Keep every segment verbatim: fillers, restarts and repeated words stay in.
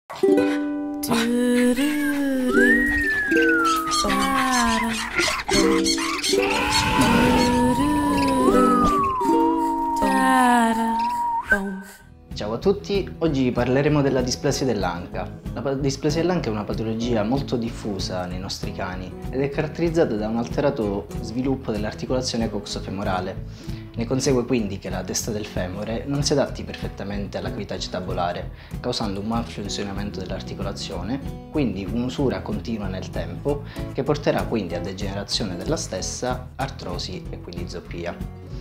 Ciao a tutti, oggi parleremo della displasia dell'anca. La displasia dell'anca è una patologia molto diffusa nei nostri cani ed è caratterizzata da un alterato sviluppo dell'articolazione coxofemorale. Ne consegue quindi che la testa del femore non si adatti perfettamente alla cavità acetabolare, causando un malfunzionamento dell'articolazione, quindi un'usura continua nel tempo che porterà quindi a degenerazione della stessa, artrosi e quindi zoppia.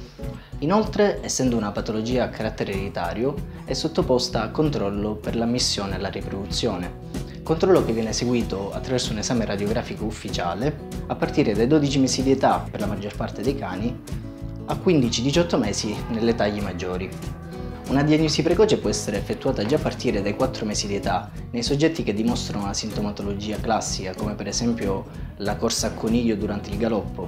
Inoltre, essendo una patologia a carattere ereditario, è sottoposta a controllo per l'ammissione alla riproduzione, controllo che viene eseguito attraverso un esame radiografico ufficiale a partire dai dodici mesi di età per la maggior parte dei cani a quindici diciotto mesi nelle taglie maggiori. Una diagnosi precoce può essere effettuata già a partire dai quattro mesi di età nei soggetti che dimostrano una sintomatologia classica, come per esempio la corsa a coniglio durante il galoppo,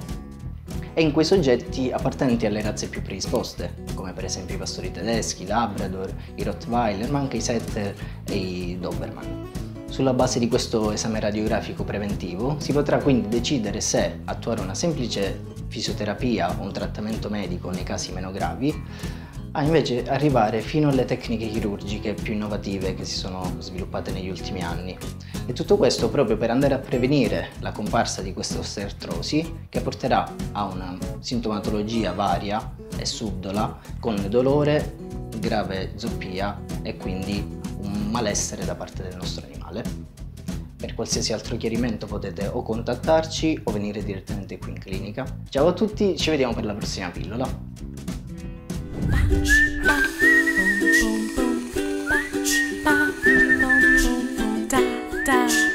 e in quei soggetti appartenenti alle razze più predisposte, come per esempio i pastori tedeschi, i Labrador, i Rottweiler, ma anche i Setter e i Doberman. Sulla base di questo esame radiografico preventivo si potrà quindi decidere se attuare una semplice fisioterapia o un trattamento medico nei casi meno gravi, a invece arrivare fino alle tecniche chirurgiche più innovative che si sono sviluppate negli ultimi anni. E tutto questo proprio per andare a prevenire la comparsa di questa osteoartrosi che porterà a una sintomatologia varia e subdola con dolore, grave zoppia e quindi un malessere da parte del nostro animale. Per qualsiasi altro chiarimento potete o contattarci o venire direttamente qui in clinica. Ciao a tutti, ci vediamo per la prossima pillola.